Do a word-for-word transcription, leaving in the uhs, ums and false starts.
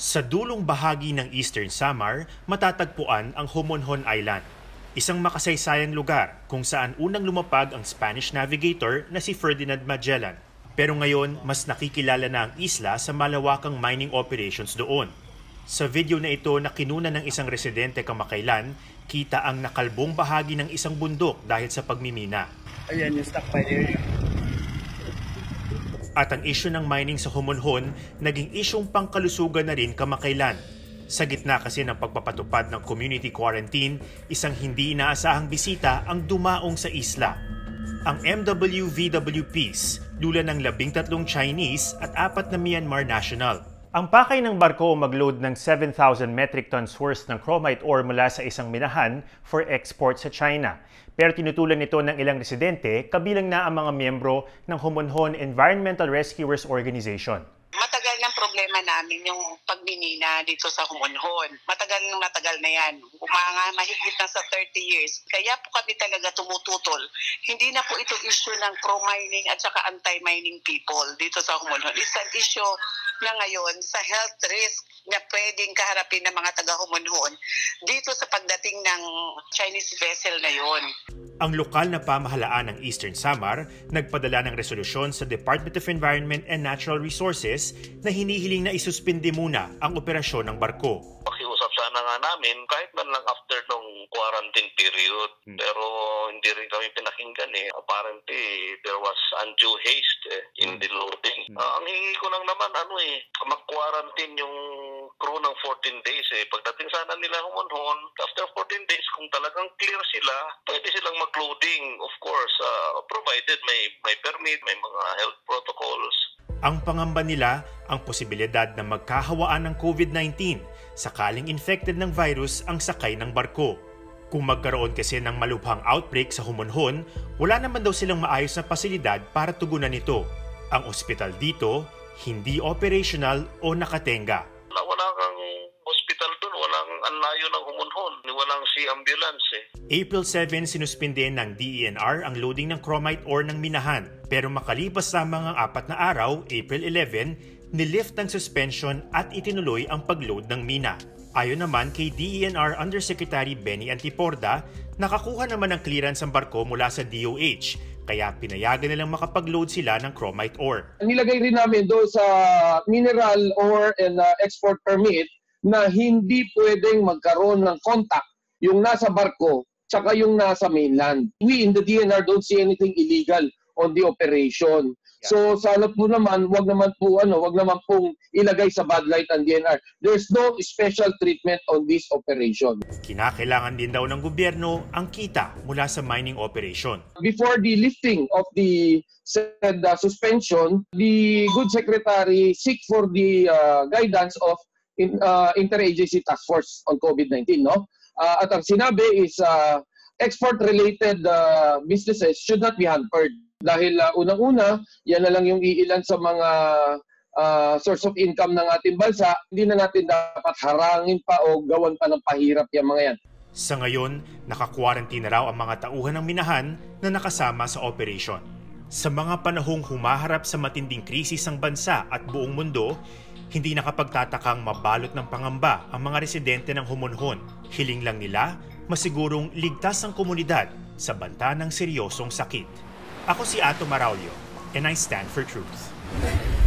Sa dulong bahagi ng Eastern Samar, matatagpuan ang Homonhon Island, isang makasaysayang lugar kung saan unang lumapag ang Spanish navigator na si Ferdinand Magellan. Pero ngayon, mas nakikilala na ang isla sa malawakang mining operations doon. Sa video na ito na kinuna ng isang residente kamakailan, kita ang nakalbong bahagi ng isang bundok dahil sa pagmimina. Ayan yung stockpile area. At ang isyu ng mining sa Homonhon, naging isyong pangkalusugan na rin kamakailan. Sa gitna kasi ng pagpapatupad ng community quarantine, isang hindi inaasahang bisita ang dumaong sa isla. Ang M W V W Peace, dula ng labing tatlong Chinese at apat na Myanmar national. Ang pakay ng barko mag-load ng seven thousand metric tons worth ng chromite ore mula sa isang minahan for export sa China. Pero tinutulan nito ng ilang residente, kabilang na ang mga miyembro ng Homonhon Environmental Rescuers Organization. Matagal ng problema namin yung pagminina dito sa Homonhon. Matagal ng matagal na yan. Mga mahigit na sa thirty years. Kaya po kami talaga tumututol. Hindi na po ito issue ng pro-mining at saka anti-mining people dito sa Homonhon. It's an issue na ngayon sa health risk na pwedeng kaharapin ng mga taga-Homonhon dito sa pagdating ng Chinese vessel na yon. Ang lokal na pamahalaan ng Eastern Samar nagpadala ng resolusyon sa Department of Environment and Natural Resources na hinihiling na isuspindi muna ang operasyon ng barko. Pakiusap sana nga namin kahit man lang after nung quarantine period. Hmm. Pero hindi rin kami pinakinggan eh. Apparently, there was undue haste eh, in the loading. Hmm. Uh, ang hingi ko lang naman ano eh, mag-quarantine yung crew ng fourteen days eh. Pagdating sana nila Homonhon, after fourteen days, kung talagang clear sila, pwede silang mag-loading, of course, uh, provided may, may permit, may mga health protocols. Ang pangamba nila, ang posibilidad na magkahawaan ng COVID nineteen sakaling infected ng virus ang sakay ng barko. Kung magkaroon kasi ng malubhang outbreak sa Homonhon, wala naman daw silang maayos na pasilidad para tugunan ito. Ang ospital dito, hindi operational o nakatenga. Wala kang hospital doon, walang anlayo ng Homonhon, walang sea ambulance eh. April seven, sinuspinde ng D E N R ang loading ng chromite ore ng minahan. Pero makalipas lamang ang apat na araw, April eleven, nilift ang suspension at itinuloy ang pagload ng mina. Ayon naman kay D E N R Undersecretary Benny Antiporda, nakakuha naman ng clearance ang barko mula sa D O H, kaya pinayagan nilang makapag-load sila ng chromite ore. Nilagay rin namin doon sa mineral ore and uh, export permit na hindi pwedeng magkaroon ng contact yung nasa barko tsaka yung nasa mainland. We in the D N R don't see anything illegal on the operation. So sana po naman, wag naman po ano, wag naman pong ilagay sa bad light ang D N R. There's no special treatment on this operation. Kinakailangan din daw ng gobyerno ang kita mula sa mining operation. Before the lifting of the said uh, suspension, the good secretary seek for the uh, guidance of in, uh, Interagency Task Force on COVID nineteen, no? Uh, at ang sinabi is uh, export-related uh, businesses should not be hampered. Dahil uh, unang-una, yan na lang yung iilan sa mga uh, source of income ng ating bansa, hindi na natin dapat harangin pa o gawan pa ng pahirap yung mga yan. Sa ngayon, naka-quarantine na raw ang mga tauhan ng minahan na nakasama sa operation. Sa mga panahong humaharap sa matinding krisis ang bansa at buong mundo, hindi nakapagtatakang mabalot ng pangamba ang mga residente ng Homonhon. Hiling lang nila, masigurong ligtas ang komunidad sa banta ng seryosong sakit. Ako si Ato Maraulio, and I stand for truth.